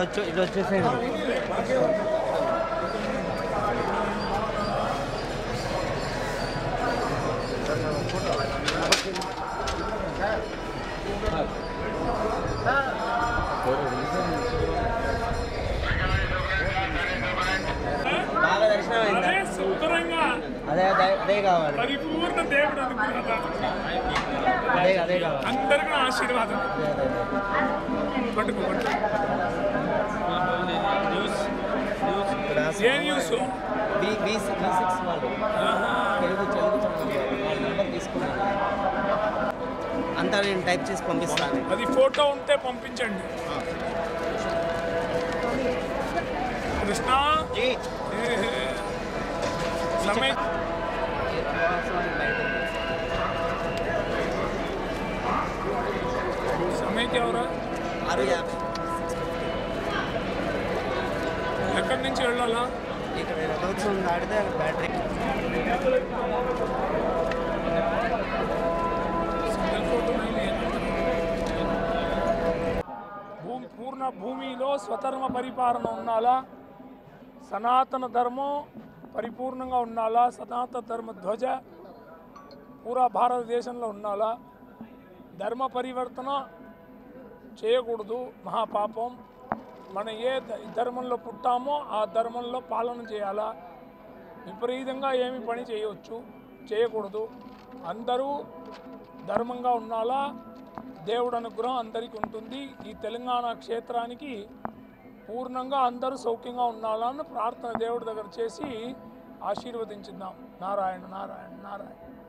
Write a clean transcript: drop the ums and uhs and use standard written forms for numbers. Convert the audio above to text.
ఇటు వచ్చేసేయండి. బాగా దర్శనం అయిందా? అదే అదే కావాలి, పరిపూర్ణ దేవుడు అదే కావాలి అందరికీ ఆశీర్వాదం. ఏ న్యూస్? B6 వాళ్ళు నెంబర్ తీసుకున్నాను, అంతా నేను టైప్ చేసి పంపిస్తాను. అది ఫోటో ఉంటే పంపించండి. కృష్ణ समय समय क्या हो रहा है? 6:50. ఎక్కడి నుంచి వెళ్ళాలా? ఇక్కడ రథోత్సవం దాటితే బ్యాటరీ పూర్ణ భూమిలో స్వధర్మ పరిపాలన ఉండాలా, సనాతన ధర్మం పరిపూర్ణంగా ఉండాలా, సనాతన ధర్మ ధ్వజ పూరా భారతదేశంలో ఉండాలా. ధర్మ పరివర్తన చేయకూడదు, మహాపాపం. మనం ఏ ధర్మంలో పుట్టామో ఆ ధర్మంలో పాలన చేయాలా. విపరీతంగా ఏమి పని చేయకూడదు. అందరూ ధర్మంగా ఉండాలా. దేవుడు అనుగ్రహం అందరికీ ఉంటుంది. ఈ తెలంగాణ క్షేత్రానికి పూర్ణంగా అందరూ సౌఖ్యంగా ఉండాలని ప్రార్థన దేవుడి దగ్గర చేసి ఆశీర్వదించుదాం. నారాయణ నారాయణ నారాయణ.